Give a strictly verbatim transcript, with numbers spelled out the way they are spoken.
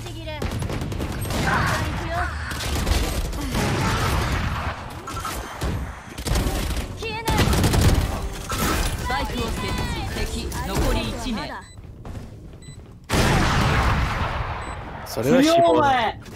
じ切れ。消えない。 スパイクを設置。敵残りいち名。 それは死亡だ。